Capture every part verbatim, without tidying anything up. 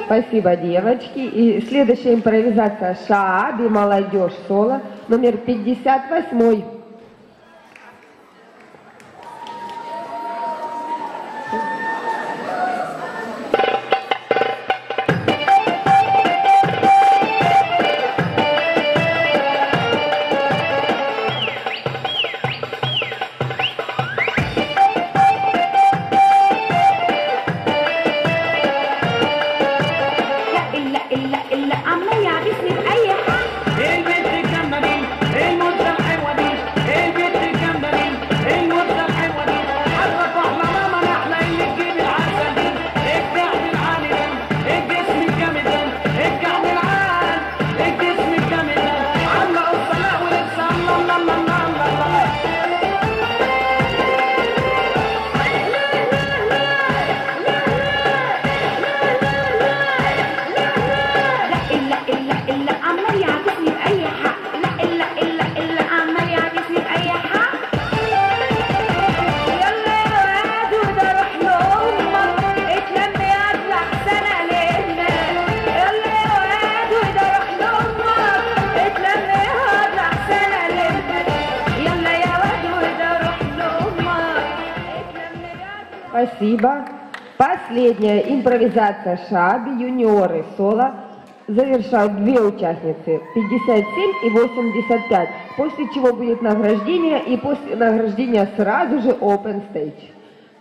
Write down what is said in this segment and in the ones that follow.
Спасибо, девочки. И следующая импровизация Шааби, молодежь, соло, номер пятьдесят восемь. Спасибо. Последняя импровизация Шааби, юниоры, соло. Завершают две участницы, пятьдесят семь и восемьдесят пять. После чего будет награждение, и после награждения сразу же open stage.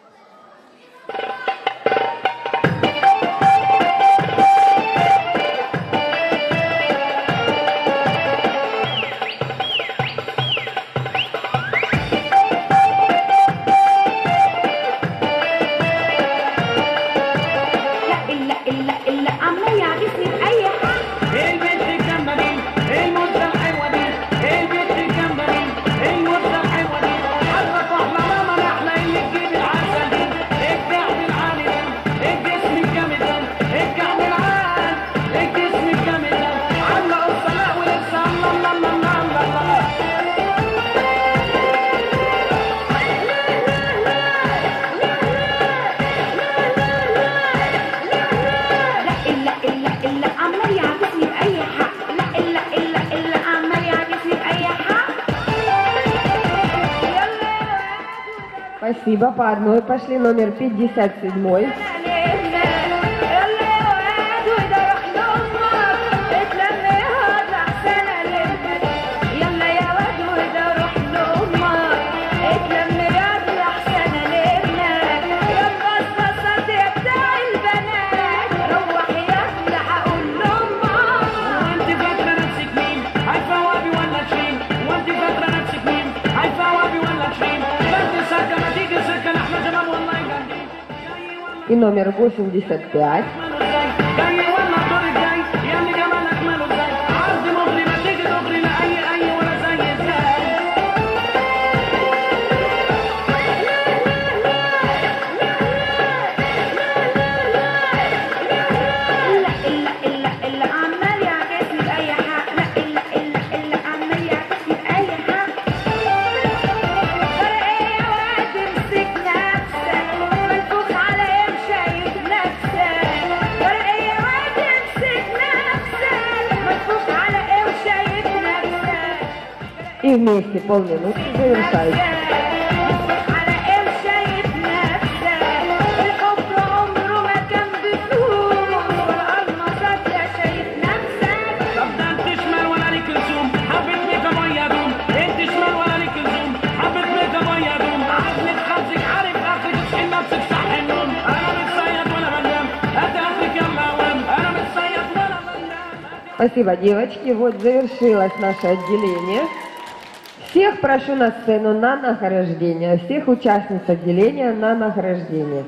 Спасибо. По одной пошли. Номер пятьдесят семь. И номер восемьдесят пять. И вместе полминуты завершается. Спасибо, девочки. Вот завершилось наше отделение. Всех прошу на сцену на награждение. Всех участниц отделения на награждение.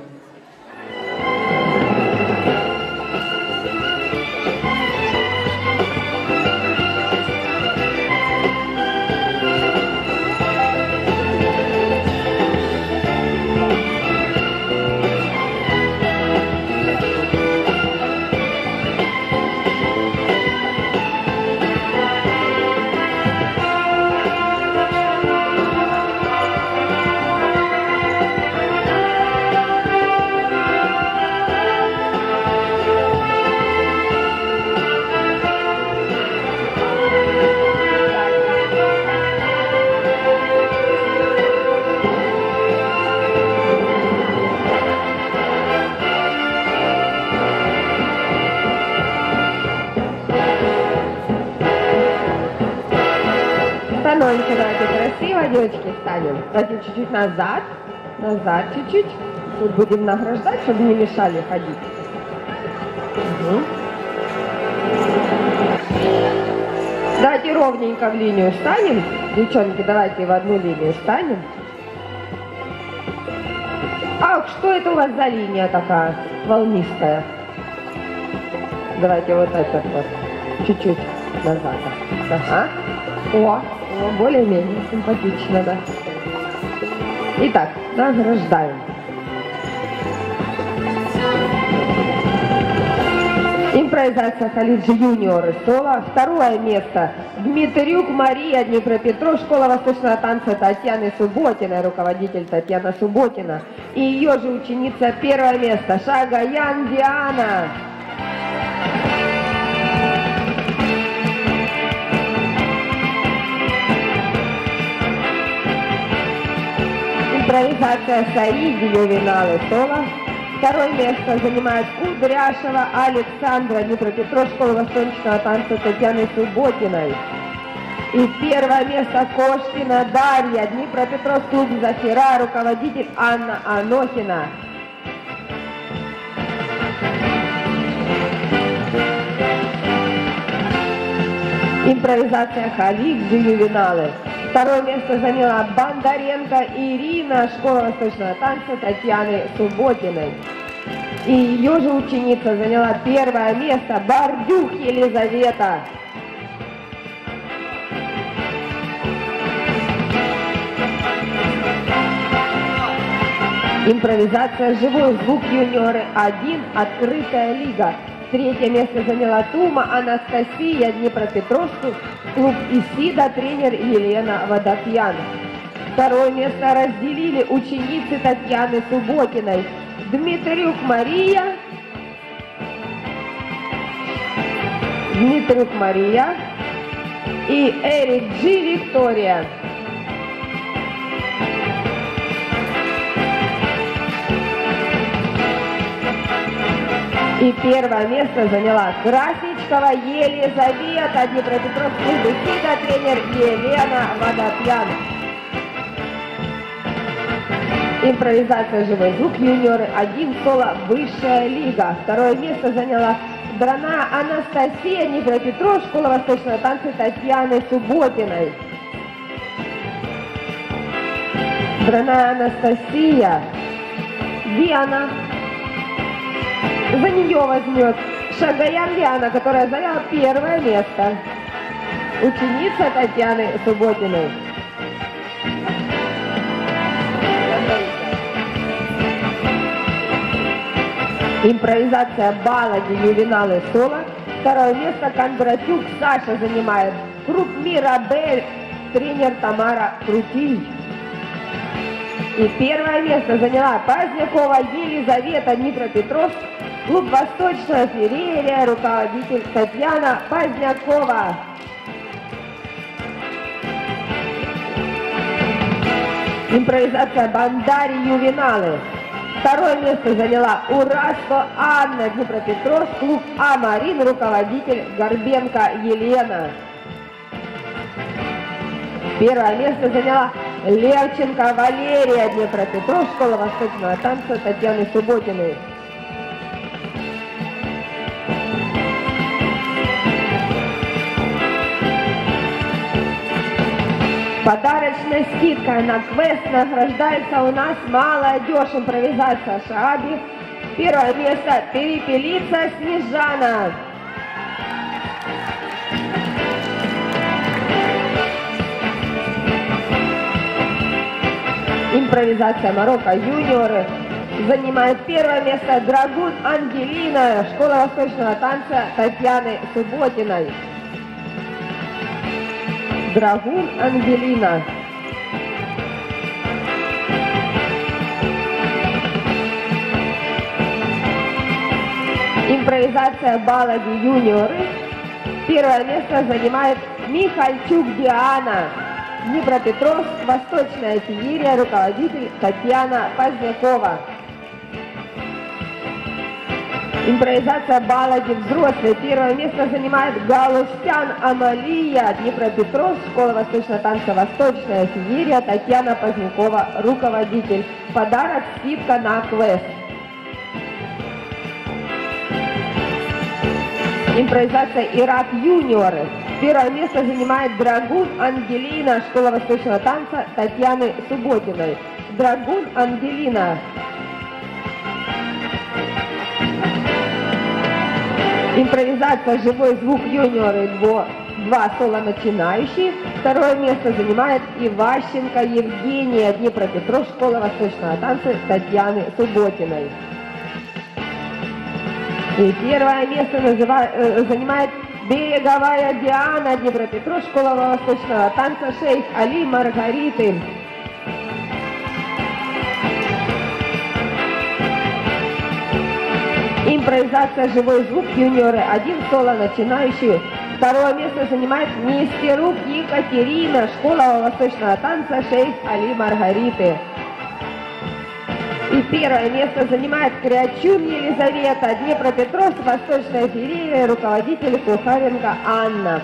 кружочки станем. Давайте чуть-чуть назад. Назад чуть-чуть. Тут будем награждать, чтобы не мешали ходить. Угу. Давайте ровненько в линию встанем. Девчонки, давайте в одну линию встанем. Ах, что это у вас за линия такая волнистая? Давайте вот этот вот. Чуть-чуть назад. Ага. О, о, более-менее симпатично, да. Итак, награждаем. Импровизация Халиджи юниоры соло. Второе место Дмитрюк Мария, Днепропетровск, школа восточного танца Татьяны Субботиной, руководитель Татьяна Субботина. И ее же ученица первое место Шагаян Диана. Импровизация Саиди ювеналы соло. Второе место занимает Кудряшева Александра, Днепропетровск, школа восточного танца Татьяны Субботиной. И первое место Кошкина Дарья, Днепропетровск, клуб «Зафира», руководитель Анна Анохина. Импровизация Халиджи ювеналы. Второе место заняла Бондаренко Ирина, школа восточного танца Татьяны Субботиной. И ее же ученица заняла первое место Бордюх Елизавета. Импровизация «Живой звук юниоры один», открытая лига. Третье место заняла Тума Анастасия, Днепропетровск, клуб Исида, тренер Елена Водопьян. Второе место разделили ученицы Татьяны Субботиной. Дмитрюк Мария, Дмитрюк Мария и Эрик Джи Виктория. И первое место заняла Красичкова Елизавета, Днепропетровск, клуб Исида, тренер Елена Водопьян. Импровизация «Живой звук» юниоры один соло высшая лига. Второе место заняла Драна Анастасия, Днепропетровск, школа восточного танца Татьяны Субботиной. Драна Анастасия. Где она? За нее возьмет Шагаян Диана, которая заняла первое место. Ученица Татьяны Субботиной. Импровизация баллади ювеналы соло. Второе место Кондратюк Саша занимает. Круг Мирабель, тренер Тамара Крутиль. И первое место заняла Позднякова Елизавета, Днепропетровск, клуб Восточная Феерия, руководитель Татьяна Позднякова. Импровизация Бандари ювеналы. Второе место заняла Ураско Анна, Днепропетровск, клуб А-Марин, руководитель Горбенко Елена. Первое место заняла Левченко Валерия, Днепропетровск, школа восточного танца Татьяны Субботиной. Подарочная скидка на квест награждается у нас молодежь. Импровизация шааби. Первое место Перепелица Снежана. Импровизация Марокко юниоры. Занимает первое место Драгун Ангелина, школа восточного танца Татьяны Субботиной. Драгун Ангелина. Импровизация баллади юниоры. Первое место занимает Михальчук Диана. Днепропетровск, Восточная Феерия, руководитель Татьяна Позднякова. Импровизация баллади взрослые. Первое место занимает Галустян Амалия, Днепропетровск, школа восточного танца «Восточная феерия», Татьяна Позднякова, руководитель. Подарок — скидка на квест. Импровизация Ирак юниоры. Первое место занимает Драгун Ангелина, школа восточного танца Татьяны Субботиной. Драгун Ангелина. Импровизация «Живой звук юниоры» два соло начинающие. Второе место занимает Иващенко Евгения, Днепропетровск, школа восточного танца Татьяны Субботиной. И первое место называет, э, занимает Береговая Диана, Днепропетровск, школа восточного танца шейх Али Маргариты. Импровизация «Живой звук» юниоры один соло начинающий. Второе место занимает Нестерук Екатерина, школа восточного танца шейх Али Маргариты. И первое место занимает Крячун Елизавета, Днепропетровск, восточная феерия, руководитель Кухаренко Анна.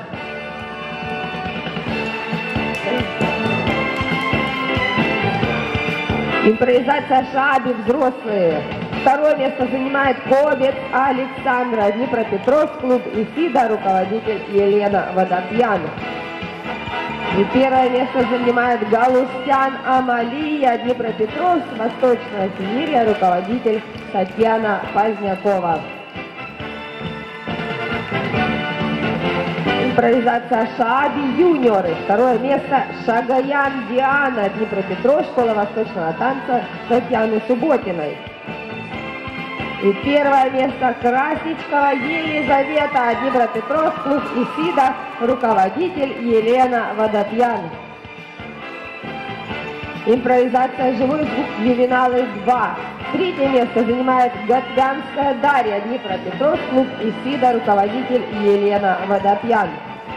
Импровизация шаби взрослые. Второе место занимает Кобец Александра, Днепропетровск, клуб Исида, руководитель Елена Водопьян. И первое место занимает Галустян Амалия, Днепропетровск, восточная феерия, руководитель Татьяна Позднякова. Импровизация шаби юниоры. Второе место Шагаян Диана, Днепропетровск, школа восточного танца Татьяны Субботиной. И первое место Красничкова Елизавета, Днепропетровск, клуб Исида, руководитель Елена Водопьян. Импровизация «Живой звук» ювеналы два. Третье место занимает Гатганская Дарья, Днепропетровск, клуб Исида, руководитель Елена Водопьян.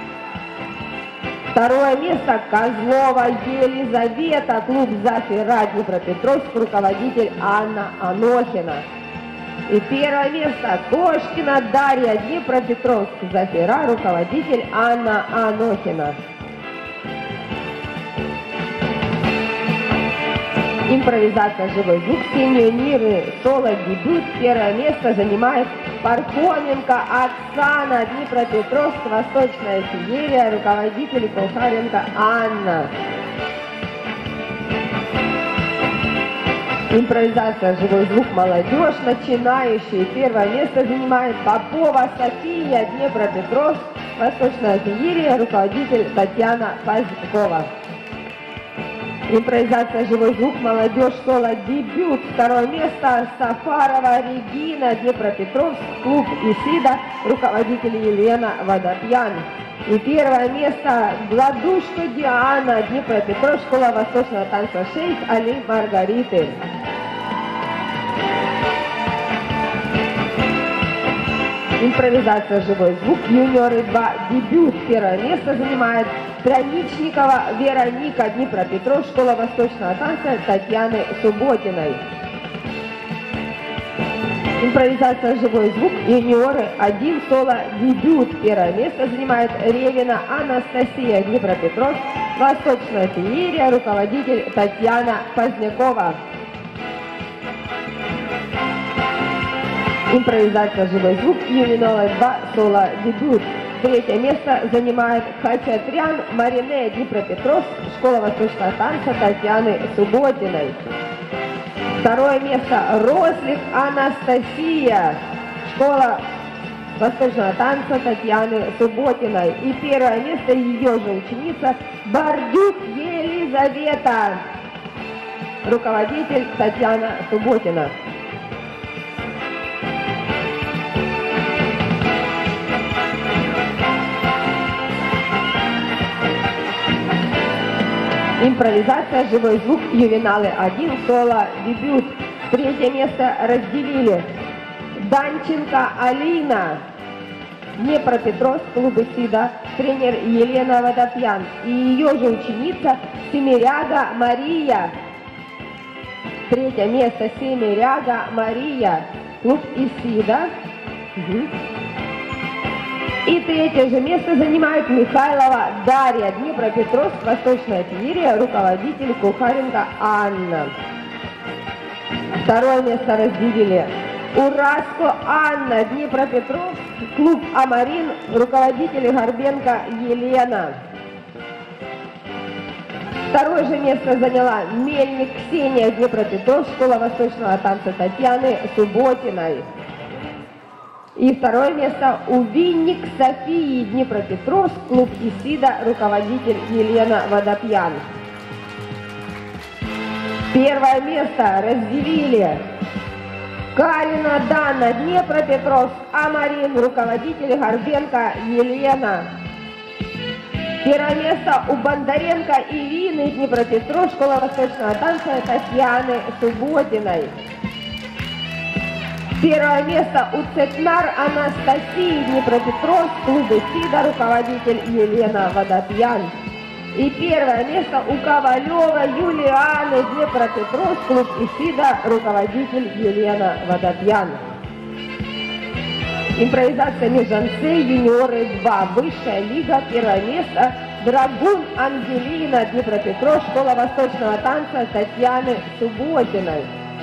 Второе место Козлова Елизавета, клуб Зафира, Днепропетровск, руководитель Анна Анохина. И первое место Кошкина Дарья, Днепропетровск, Зафира, руководитель Анна Анохина. Импровизация «Живой звук», сеньоры, соло, дебют. Первое место занимает Пархоменко Оксана, Днепропетровск, восточная феерия, руководитель Кухаренко Анна. Импровизация «Живой звук» молодежь, начинающие. Первое место занимает Попова София, Днепропетровск, восточная феерия, руководитель Татьяна Позднякова. Импровизация «Живой звук», молодежь, соло, дебют. Второе место Сафарова Регина, Днепропетровск, клуб Исида, руководитель Елена Водопьян. И первое место Гладушко Диана, Днепропетровск, школа восточного танца шейх Али Маргариты. Импровизация «Живой звук», юниоры два, дебют. Первое место занимает Страничникова Вероника, Днепропетровск, школа восточного танца Татьяны Субботиной. Импровизация «Живой звук», юниоры один, соло, дебют. Первое место занимает Ревина Анастасия, Днепропетровск, восточная феерия, руководитель Татьяна Позднякова. Импровизация «Живой звук», юниоры два, соло, дебют. Третье место занимает Хачатрян Марине, Днепропетровск, школа восточного танца Татьяны Субботиной. Второе место Рослик Анастасия, школа восточного танца Татьяны Субботиной. И первое место ее же ученица Бордюк Елизавета, руководитель Татьяна Субботина. Импровизация «Живой звук», ювеналы один, соло, дебют. Третье место разделили Данченко Алина, Днепропетровск, клуб Исида, тренер Елена Водопьян. И ее же ученица Семиряга Мария. Третье место Семиряга Мария. клуб Исида. Угу. И третье же место занимает Михайлова Дарья, Днепропетровск, Восточная феерия, руководитель Кухаренко Анна. Второе место разделили Ураско Анна, Днепропетровск, клуб Амарин, руководитель Горбенко Елена. Второе же место заняла Мельник Ксения, Днепропетровск, школа восточного танца Татьяны Субботиной. И второе место у Винник Софии, Днепропетровск, клуб Исида, руководитель Елена Водопьян. Первое место разделили Карина Дана, Днепропетровск, Амарин, руководитель Горбенко Елена. Первое место у Бондаренко Ирины, Днепропетровск, школа восточного танца Татьяны Субботиной. Первое место у Цетнар Анастасии, Днепропетровск, клуб Исида, руководитель Елена Водопьян. И первое место у Ковалева Юлианы, Днепропетровск, клуб Исида, руководитель Елена Водопьян. Импровизация межанцы, юниоры два, высшая лига, первое место Драгун Ангелина, Днепропетровск, школа восточного танца Татьяны Субботиной.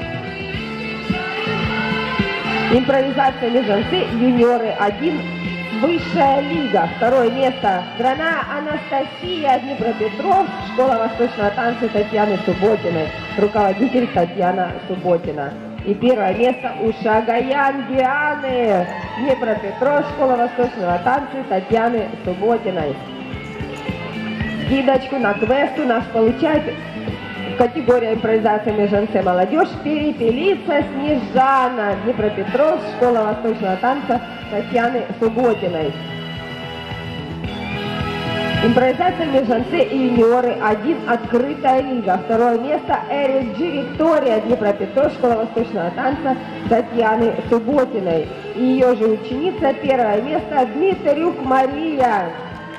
Импровизация межанцы, юниоры один, высшая лига, второе место Страна Анастасия, Днепропетровск, школа восточного танца Татьяны Субботиной, руководитель Татьяна Субботина. И первое место у Шагаян Дианы, Днепропетровск, школа восточного танца Татьяны Субботиной. Скидочку на квест у нас получает категория импровизация межанцы молодежь Перепелица Снежана, Днепропетровск, школа восточного танца Татьяны Субботиной. Импровизация межанцы и юниоры один, открытая лига. Второе место Эрик Джи Виктория, Днепропетровск, школа восточного танца Татьяны Субботиной. И ее же ученица, первое место Дмитрюк Мария.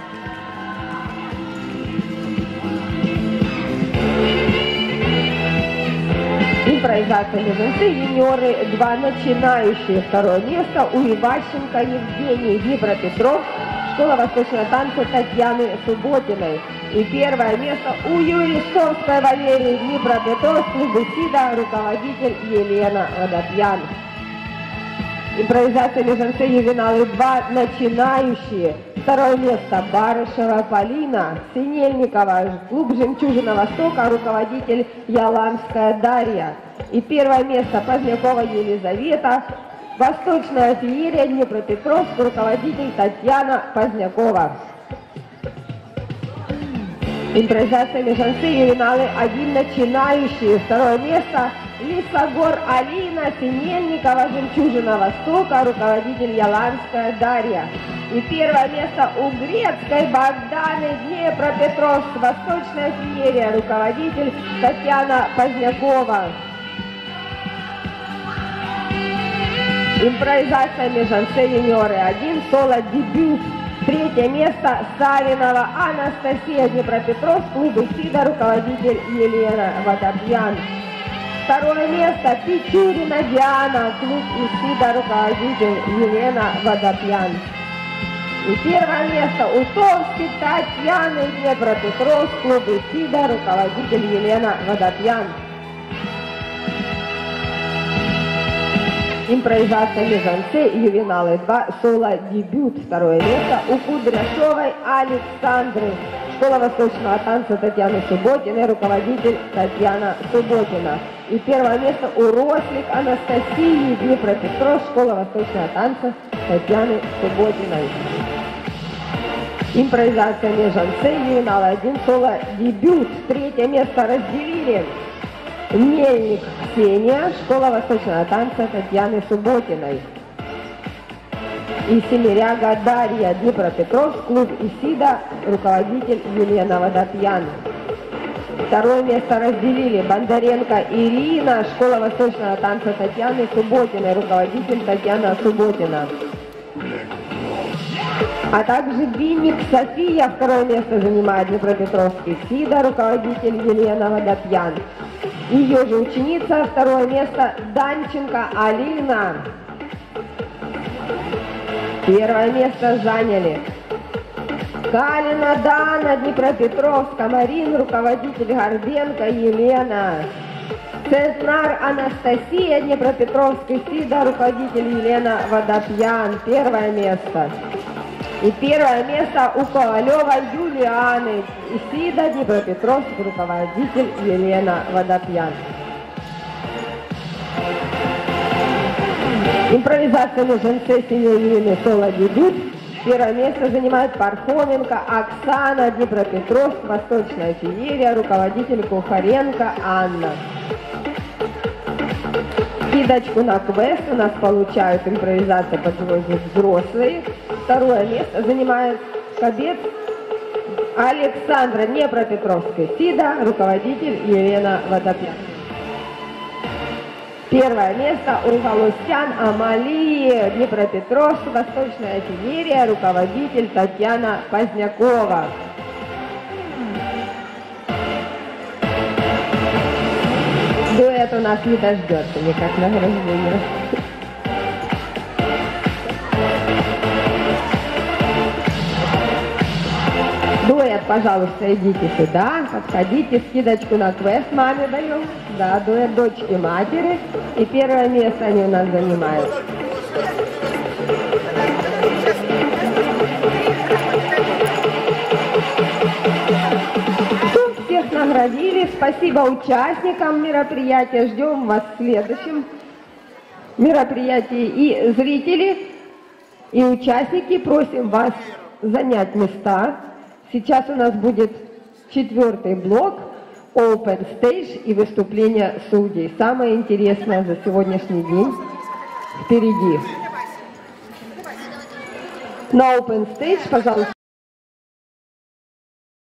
Импровизация межанцы, юниоры два, начинающие. Второе место у Иващенко Евгений, Днепропетровск, школа восточного танца Татьяны Субботиной. И первое место у Юрисовской Валерии, Днепропетровск, клуб Исида, руководитель Елена Водопьян. Импровизация межанцы, ювеналы два, начинающие. Второе место Барышева Полина, Синельникова, клуб «Жемчужина Востока», руководитель Яланская Дарья. И первое место Позднякова Елизавета, Восточная феерия, Днепропетровск, руководитель Татьяна Позднякова. Импровизация межанцы, ювеналы один, начинающие. Второе место Лисогор Алина, Синельникова, Жемчужина Востока, руководитель Яланская Дарья. И первое место у Грецкой Богданы, Днепропетровск, Восточная феерия, руководитель Татьяна Позднякова. Импровизация межанцы, юниоры один, соло дебют. Третье место Савинова Анастасия, Днепропетровск, клуб Исида, руководитель Елена Водопьян. Второе место Пичурина Диана, клуб Исида, руководитель Елена Водопьян. И первое место у Товски Татьяны, Днепропетровск, клуб Исида, руководитель Елена Водопьян. Импровизация межанцы, ювеналы два, соло дебют. Второе место у Кудряшовой Александры, школа восточного танца Татьяны Субботиной, руководитель Татьяна Субботина. И первое место у Рослик Анастасии, Днепропетровск, школа восточного танца Татьяны Субботиной. Импровизация межанцы, ювеналы один, соло дебют. Третье место разделили Мельник Ксения, школа восточного танца Татьяны Субботиной. И Семеряга Дарья, Днепропетровск, клуб Исида, руководитель Елена Водопьян. Второе место разделили Бондаренко Ирина, школа восточного танца Татьяны Субботиной, руководитель Татьяна Субботина. А также Винник София, второе место занимает Днепропетровский Исида, руководитель Елена Водопьян. Ее же ученица, второе место, Данченко Алина. Первое место заняли Калина Дана, Днепропетровск, Марин, руководитель Горбенко Елена. Центнар Анастасия, Днепропетровск, Исида, руководитель Елена Водопьян, первое место. И первое место у Ковалева Юлианы, Исида, Днепропетровск, руководитель Елена Водопьян. Импровизация на женце Елены соло дебют. Первое место занимает Пархоменко Оксана, Днепропетровск, Восточная феерия, руководитель Кухаренко Анна. Скидочку на квест у нас получают импровизация подвозит взрослые. Второе место занимает кадет Александра, Днепропетровская Сида, руководитель Елена Водопьян. Первое место у Галустян Амалии, Днепропетровск, Восточная феерия, руководитель Татьяна Позднякова. Дуэт у нас не дождется никак награждения. Дуэт, пожалуйста, идите сюда, подходите, скидочку на квест маме даем. Да, дуэт дочки матери. И первое место они у нас занимают. Всех наградили. Спасибо участникам мероприятия. Ждем вас в следующем мероприятии. И зрители, и участники, просим вас занять места. Сейчас у нас будет четвертый блок, Open Stage и выступление судей. Самое интересное за сегодняшний день впереди. На Open Stage, пожалуйста.